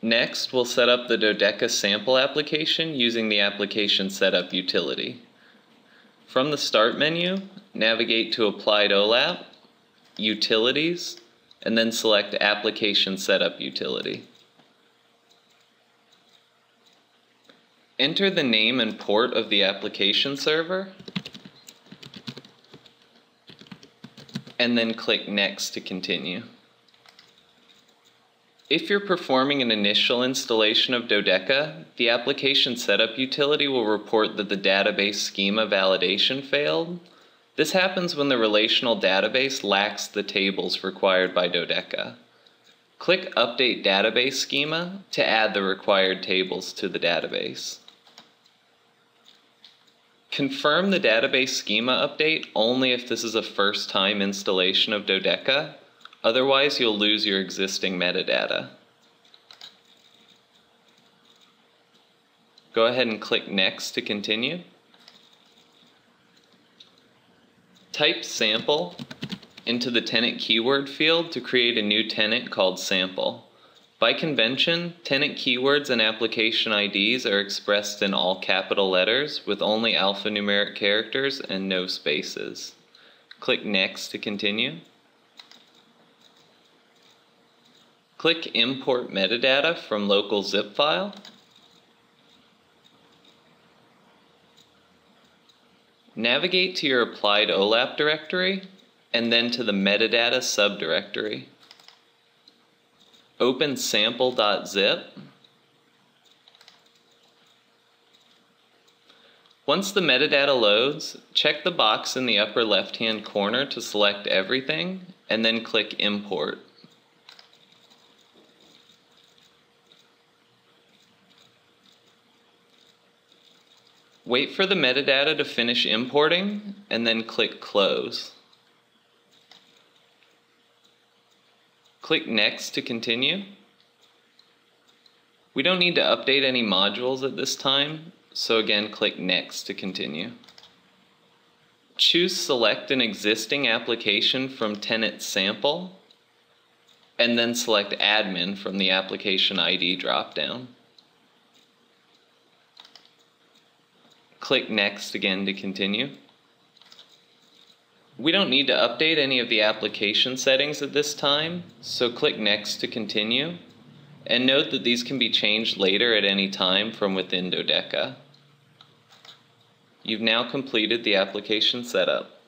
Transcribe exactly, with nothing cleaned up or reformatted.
Next, we'll set up the Dodeca sample application using the application setup utility. From the Start menu, navigate to Applied O L A P, Utilities, and then select Application Setup Utility. Enter the name and port of the application server, and then click Next to continue. If you're performing an initial installation of Dodeca, the application setup utility will report that the database schema validation failed. This happens when the relational database lacks the tables required by Dodeca. Click Update Database Schema to add the required tables to the database. Confirm the database schema update only if this is a first-time installation of Dodeca. Otherwise, you'll lose your existing metadata. Go ahead and click Next to continue. Type sample into the tenant keyword field to create a new tenant called sample. By convention, tenant keywords and application I Ds are expressed in all capital letters with only alphanumeric characters and no spaces. Click Next to continue. Click Import Metadata from local zip file. Navigate to your Applied O L A P directory and then to the Metadata subdirectory. Open sample.zip. Once the metadata loads, check the box in the upper left-hand corner to select everything and then click Import. Wait for the metadata to finish importing and then click Close. Click Next to continue. We don't need to update any modules at this time, so again click Next to continue. Choose Select an existing application from Tenant Sample, and then select Admin from the Application I D dropdown. Click Next again to continue. We don't need to update any of the application settings at this time, so click Next to continue. And note that these can be changed later at any time from within Dodeca. You've now completed the application setup.